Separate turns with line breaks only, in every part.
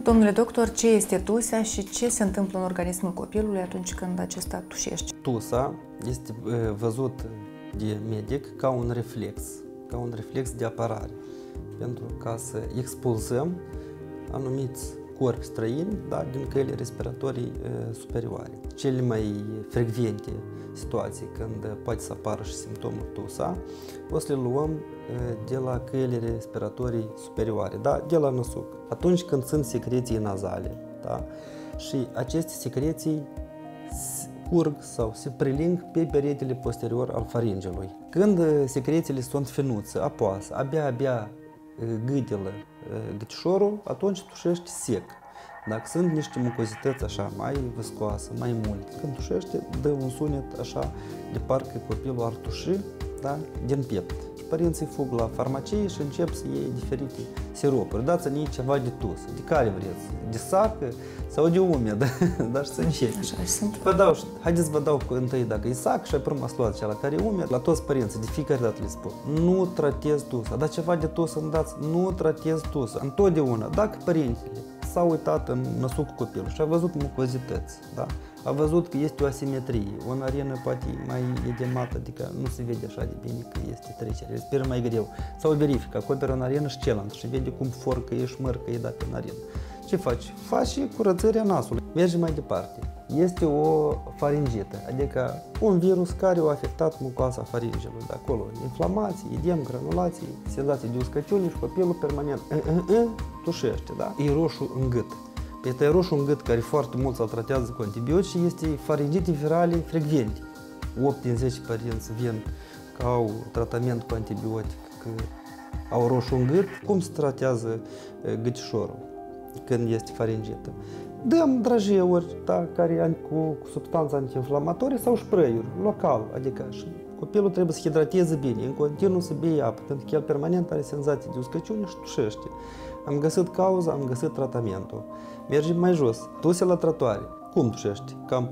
Domnule doctor, ce este tusa și ce se întâmplă în organismul copilului atunci când acesta tușește?
Tusa este văzut de medic ca un reflex de apărare, pentru ca să expulsăm anumiți corpi străini, da, din căile respiratorii superioare. Cele mai frecvente situații când poate să apară și simptomul tusa, o să le luăm de la căile respiratorii superioare, da, de la năsuc. Atunci când sunt secreții nazale, da, și aceste secreții curg sau se preling pe peretele posterior al faringelui. Când secrețiile sunt finuțe, apoasă, abia gâdilă gâtișorul, atunci tușește sec. Dacă sunt niște mucozități așa mai viscoase, mai multe, când tușește, dă un sunet așa de parcă copilul ar tuși, da, din piept. Și părinții fug la farmacie și încep să iei diferite siropuri. Dați-ne ceva de tus. De care vreți? De sacă sau de umed? Dar să începi.
Așa și sunt.
Haideți vă dau întâi dacă e sac și apoi mă luați cea la care e umed. La toți părinții, de fiecare dată le spun, nu tratez tusa. Dar ceva de tus îmi dați, nu tratez tusa. Întotdeauna, dacă părintele s-a uitat în năsucul copilului și a văzut mucozități, da? A văzut că este o asimetrie, o narină poate mai edemată, adică nu se vede așa de bine că este trecere, respiră mai greu. Sau verifică, acoperă o narină și celălalt și vede cum forcă e, șmărcă e, da, pe narină. Ce faci? Faci curățarea nasului. Mergi mai departe. Este o faringită, adică un virus care a afectat mucoasa faringelui. De acolo inflamații, edem, granulații, senzații de uscăciune și copilul permanent tușește, da? E roșu în gât. Este roșu în gât care foarte mult îl tratează cu antibiotici și este faringite virale frecvente. 8 din 10 părinți vin că au tratament cu antibiotic, că au roșu în gât. Cum se tratează gâtișorul când este faringită? Dăm drajeuri, da, care cu substanță antiinflamatorie sau spray-uri local, adică și copilul trebuie să hidrateze bine, în continuu să bea apă, pentru că el permanent are senzații de uscăciune și tușește. Am găsit cauza, am găsit tratamentul. Mergem mai jos, tuse la trătoare. Cum tușești? Cam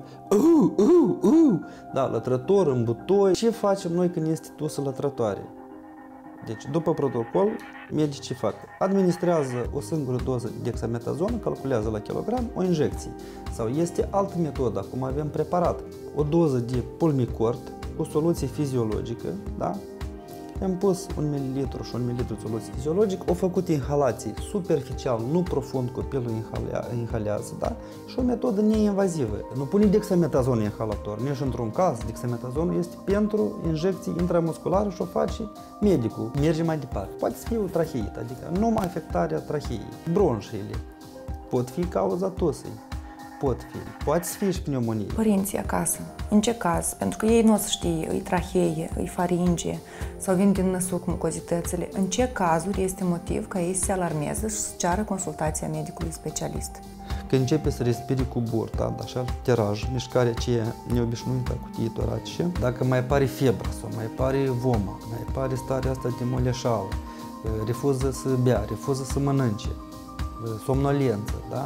da, la trător, în butoi. Ce facem noi când este tusă la trătoare? Deci, după protocol, medicii fac? Administrează o singură doză de dexametazon, calculează la kilogram, o injecție. Sau este altă metodă, acum avem preparat. O doză de pulmicort cu soluție fiziologică, da? Am pus 1 ml și 1 ml soluție fiziologică, o făcut inhalații superficial, nu profund, copilul inhalează, da? Și o metodă neinvazivă. Nu pune dexametazon în inhalator, nici într-un caz. Dexametazonul este pentru injecții intramusculare și o face medicul. Merge mai departe. Poate să fie o tracheită, adică numai afectarea tracheei. Bronșile pot fi cauza tusei. Poate să fie și pneumonie.
Părinții acasă, în ce caz? Pentru că ei nu o să știe, îi tracheie, îi faringe sau vin din năsuc mucozitățile. În ce cazuri este motiv ca ei să se alarmeze și să ceară consultația medicului specialist?
Când începe să respiri cu burta, așa, tiraj, mișcarea aceea neobișnuită a cutiei toracice, dacă mai apare febră sau mai apare vomă, mai apare starea asta de moleșală, refuză să bea, refuză să mănânce, somnolență, da?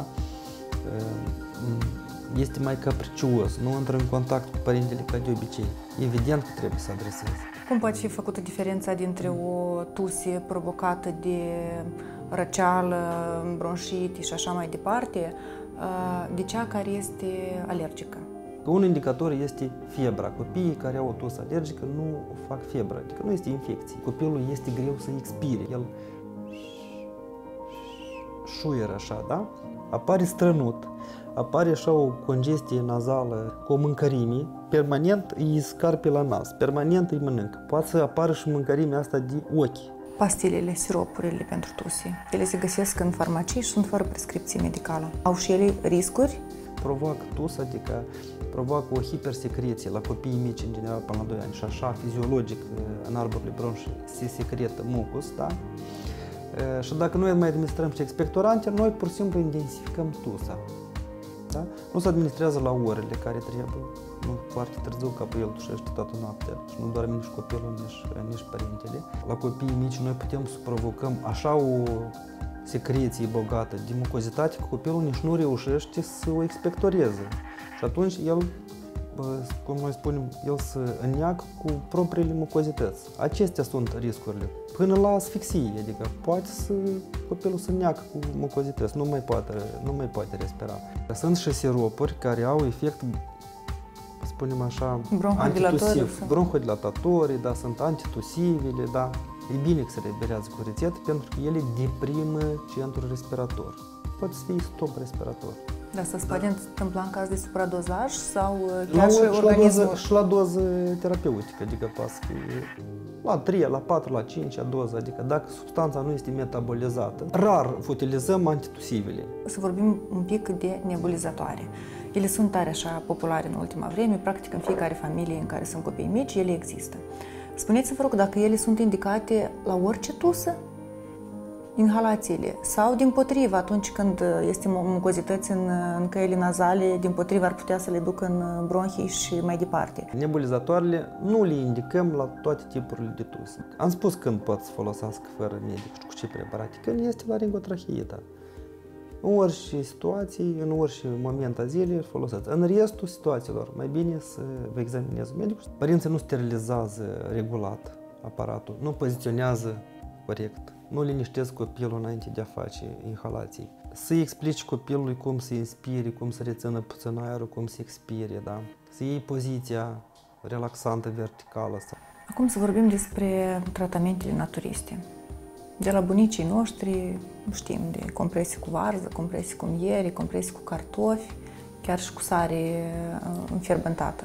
Este mai capricios, nu intră în contact cu părintele ca de obicei. Evident că trebuie să adreseze.
Cum poate fi făcută diferența dintre o tusie provocată de răceală, bronșitis și așa mai departe, de cea care este alergică?
Un indicator este febra. Copiii care au o tusă alergică nu fac febră, adică nu este infecție. Copilul este greu să expire, el șuieră așa, da? Apare strănut, apare așa o congestie nazală cu o mâncărime, permanent îi scarpe la nas, permanent îi mănâncă. Poate să apară și mâncărimea asta de ochi.
Pastilele, siropurile pentru tusie, ele se găsesc în farmacii și sunt fără prescripție medicală. Au și ele riscuri?
Provoacă tus, adică provoacă o hipersecreție la copiii mici, în general, până la 2 ani și așa, fiziologic, în arborile bronșii se secretă mucus, da? Și dacă noi mai administrăm și expectorante, noi pur și simplu intensificăm tusa. Da? Nu se administrează la orele care trebuie, nu foarte târziu, ca pe el tușește toată noaptea și nu doarme nici copilul, nici părintele. La copiii mici noi putem să provocăm așa o secreție bogată de mucozitate că copilul nici nu reușește să o expectoreze. Și atunci el cum noi spunem, el să înneacă cu propriile mucozități. Acestea sunt riscurile. Până la asfixie, adică poate să copilul să înneacă cu mucozități, nu mai poate respira. Sunt și siropuri care au efect, spunem așa, antitusiv, bronhodilatorii, da, sunt antitusivile, da. E bine că se eliberează cu rețetă pentru că ele deprimă centrul respirator. Poate să fie stop respirator.
Dar să se poate întâmpla în caz de supradozaj sau chiar și organismul?
Și la doză terapeutică, adică poate să fie la 3, la 4, la 5 doză, adică dacă substanța nu este metabolizată. Rar utilizăm antitusivele.
Să vorbim un pic de nebulizatoare. Ele sunt tare așa populare în ultima vreme, practic în fiecare familie în care sunt copii mici, ele există. Spuneți-vă, vă rog, dacă ele sunt indicate la orice tusă? Inhalațiile sau dimpotrivă, atunci când este mucozități în căile nazale, dimpotrivă ar putea să le ducă în bronhii și mai departe.
Nebulizatoarele nu le indicăm la toate tipurile de tusă. Am spus când pot să folosească fără medic și cu ce preparate, când este laringotraheită. În orice situație, în orice moment a zilei folosiți. În restul situațiilor, mai bine să vă examineze medicul. Părinții nu sterilizează regulat aparatul, nu poziționează corect, nu liniștesc copilul înainte de a face inhalații. Să-i explici copilului cum să inspire, cum să rețină puțin aerul, cum să expire, da? Să iei poziția relaxantă verticală.
Acum să vorbim despre tratamentele naturiste. De la bunicii noștri știm de compresii cu varză, compresii cu miere, compresii cu cartofi, chiar și cu sare înfierbântată.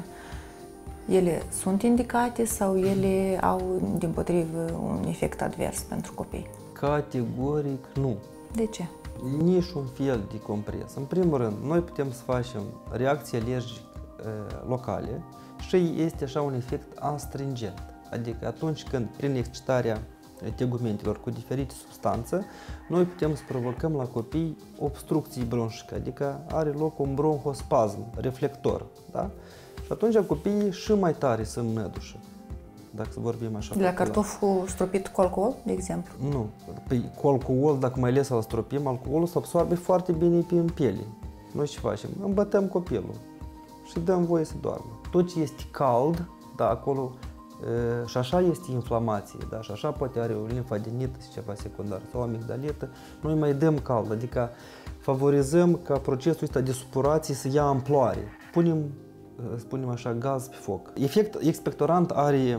Ele sunt indicate sau ele au, dimpotrivă, un efect advers pentru copii?
Categoric nu.
De ce?
Nici un fel de compres. În primul rând, noi putem să facem reacții alergice locale și este așa un efect astringent. Adică atunci când, prin excitarea tegumentelor cu diferite substanțe, noi putem să provocăm la copii obstrucții bronșice, adică are loc un bronhospasm reflector. Da? Și atunci copiii și mai tare se înnădușă, dacă să vorbim așa.
De la cartoful stropit cu alcool, de exemplu?
Nu. Păi, cu alcool, dacă mai ales îl stropim, alcoolul se absorbe foarte bine pe în piele. Noi ce facem? Îmbătăm copilul și dăm voie să doarmă. Tot ce este cald, da, acolo, și așa este inflamație, da, și așa poate are o limfadenită și ceva secundar, sau o amigdalită, noi mai dăm cald, adică favorizăm ca procesul ăsta de supurație să ia amploare. Punem, spunem așa, gaz pe foc. Efect expectorant are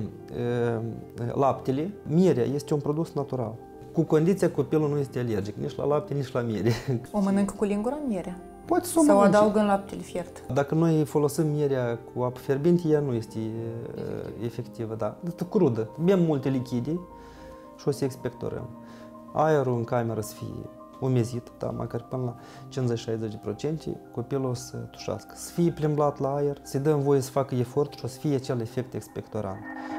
laptele. Mierea este un produs natural. Cu condiția copilul nu este alergic, nici la lapte, nici la miere. O
mănâncă cu lingura mierea?
Poate să
sau adaugă în laptele fiert?
Dacă noi folosim mierea cu apă fierbinte, ea nu este efectivă, da. Este crudă. Bem multe lichide și o să expectorăm. Aerul în cameră să fie umezit, da, măcar până la 50-60%, copilul o să tușească. Să fie plimblat la aer, să-i dăm voie să facă efort și o să fie acel efect expectorant.